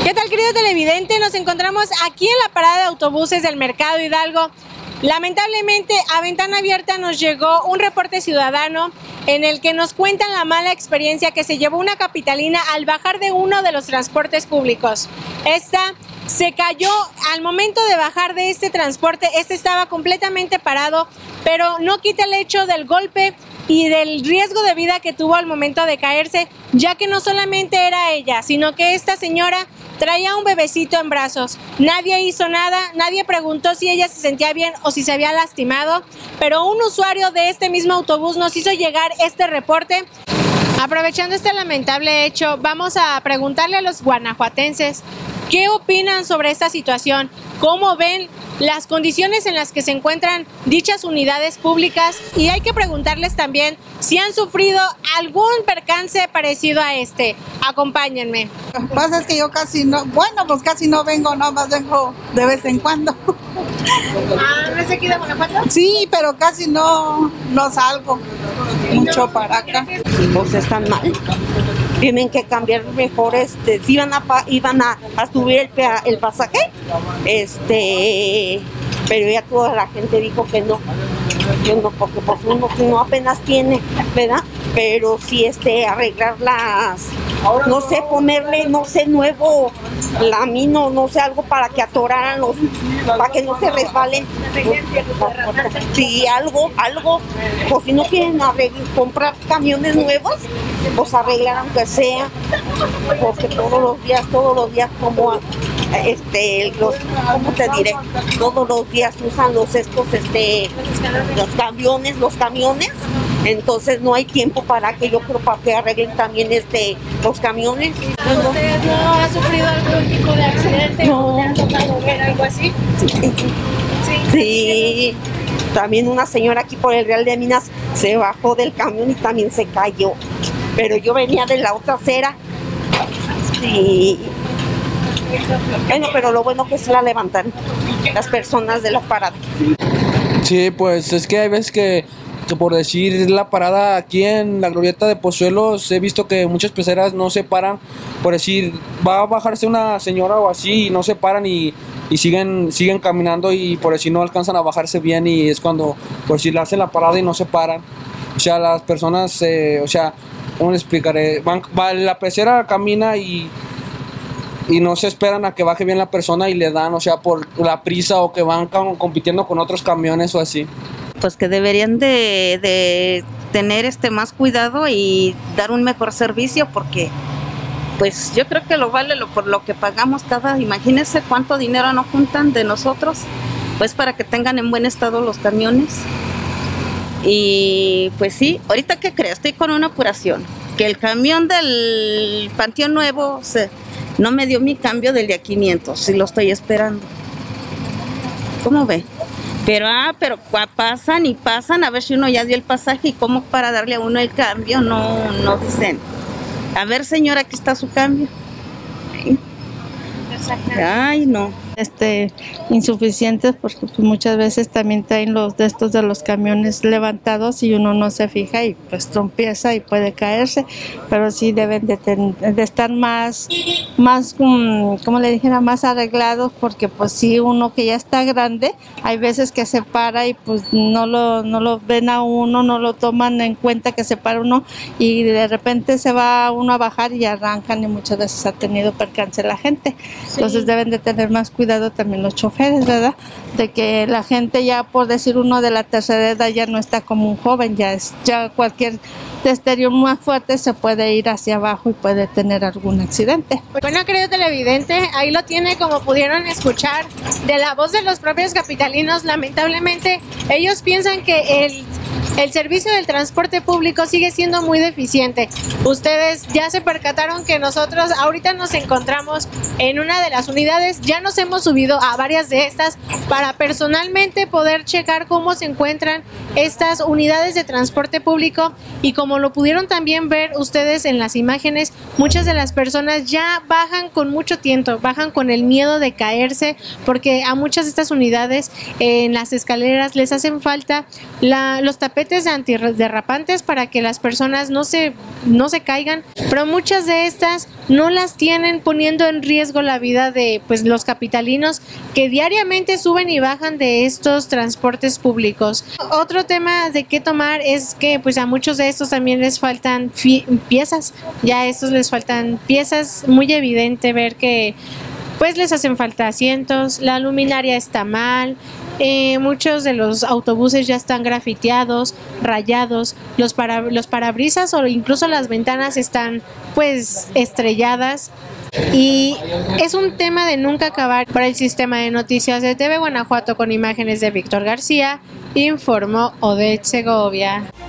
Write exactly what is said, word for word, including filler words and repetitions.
¿Qué tal, querido televidente? Nos encontramos aquí en la parada de autobuses del Mercado Hidalgo. Lamentablemente, a ventana abierta nos llegó un reporte ciudadano en el que nos cuentan la mala experiencia que se llevó una capitalina al bajar de uno de los transportes públicos. Esta se cayó al momento de bajar de este transporte. Este estaba completamente parado, pero no quita el hecho del golpe y del riesgo de vida que tuvo al momento de caerse, ya que no solamente era ella, sino que esta señora traía un bebecito en brazos. Nadie hizo nada, nadie preguntó si ella se sentía bien o si se había lastimado, pero un usuario de este mismo autobús nos hizo llegar este reporte. Aprovechando este lamentable hecho, vamos a preguntarle a los guanajuatenses qué opinan sobre esta situación, cómo ven las condiciones en las que se encuentran dichas unidades públicas, y hay que preguntarles también si han sufrido algún percance parecido a este. Acompáñenme. Lo que pasa es que yo casi no, bueno, pues casi no vengo, nada más vengo de vez en cuando. Ah, ¿no es aquí de Guanajuato? Sí, pero casi no, no salgo mucho para acá. Pues están mal. Tienen que cambiar mejor, este, si iban a, iban a, a subir el, el pasaje, este, pero ya toda la gente dijo que no, que no, porque pues uno que no apenas tiene, ¿verdad? Pero sí, este, arreglar las, no sé, ponerle, no sé, nuevo lamino, no sé, algo para que atoraran los, para que no se resbalen. Sí, algo, algo, pues si no quieren arreglar, comprar camiones nuevos, pues arreglar aunque sea, porque todos los días, todos los días como este, los, ¿cómo te diré? Todos los días usan los estos, este, los camiones, los camiones. Entonces no hay tiempo para que yo creo para que arreglen también este los camiones. ¿Usted no ha sufrido algún tipo de accidente? No. ¿Le han tocado ver algo así? Sí. Sí. Sí. También una señora aquí por el Real de Minas se bajó del camión y también se cayó. Pero yo venía de la otra acera. Sí. Bueno, pero lo bueno que se la levantaron las personas de la parada. Sí, pues es que hay veces que que por decir la parada aquí en la glorieta de Pozuelos, he visto que muchas peceras no se paran, por decir, va a bajarse una señora o así y no se paran y, y siguen siguen caminando y por decir no alcanzan a bajarse bien, y es cuando por decir le hacen la parada y no se paran. O sea, las personas, eh, o sea, ¿cómo les explicaré? Van, va, la pecera camina y y no se esperan a que baje bien la persona y le dan, o sea, por la prisa o que van compitiendo con otros camiones o así. Pues que deberían de, de tener este más cuidado y dar un mejor servicio, porque pues yo creo que lo vale lo, por lo que pagamos cada, imagínense cuánto dinero nos juntan de nosotros, pues para que tengan en buen estado los camiones. Y pues sí, ahorita ¿qué crees? Estoy con una apuración, que el camión del Panteón Nuevo se, no me dio mi cambio del día quinientos y lo estoy esperando. ¿Cómo ve? Pero, ah, pero pasan y pasan a ver si uno ya dio el pasaje y cómo para darle a uno el cambio, no, no dicen. A ver, señora, aquí está su cambio. Ay, no. Este, insuficientes porque pues, muchas veces también traen los de estos de los camiones levantados y uno no se fija y pues tropieza y puede caerse, pero sí deben de, ten, de estar más, más um, como le dijera, más arreglados, porque pues si uno que ya está grande, hay veces que se para y pues no lo, no lo ven a uno, no lo toman en cuenta que se para uno y de repente se va uno a bajar y arrancan y muchas veces ha tenido percance la gente. Sí. Entonces deben de tener más cuidado también los choferes, ¿verdad? De que la gente ya, por decir uno de la tercera edad, ya no está como un joven, ya es ya cualquier destello más fuerte se puede ir hacia abajo y puede tener algún accidente. Bueno, querido televidente, ahí lo tiene, como pudieron escuchar de la voz de los propios capitalinos. Lamentablemente ellos piensan que el El servicio del transporte público sigue siendo muy deficiente. Ustedes ya se percataron que nosotros ahorita nos encontramos en una de las unidades, ya nos hemos subido a varias de estas para personalmente poder checar cómo se encuentran estas unidades de transporte público, y como lo pudieron también ver ustedes en las imágenes, muchas de las personas ya bajan con mucho tiento, bajan con el miedo de caerse, porque a muchas de estas unidades eh, en las escaleras les hacen falta la, los tapetes tapetes antiderrapantes para que las personas no se, no se caigan, pero muchas de estas no las tienen, poniendo en riesgo la vida de pues los capitalinos que diariamente suben y bajan de estos transportes públicos. Otro tema de qué tomar es que pues a muchos de estos también les faltan piezas, ya a estos les faltan piezas, muy evidente ver que pues les hacen falta asientos, la luminaria está mal, eh, muchos de los autobuses ya están grafiteados, rayados, los, para, los parabrisas o incluso las ventanas están pues estrelladas. Y es un tema de nunca acabar. Para el sistema de noticias de T V Guanajuato, con imágenes de Víctor García, informó Odette Segovia.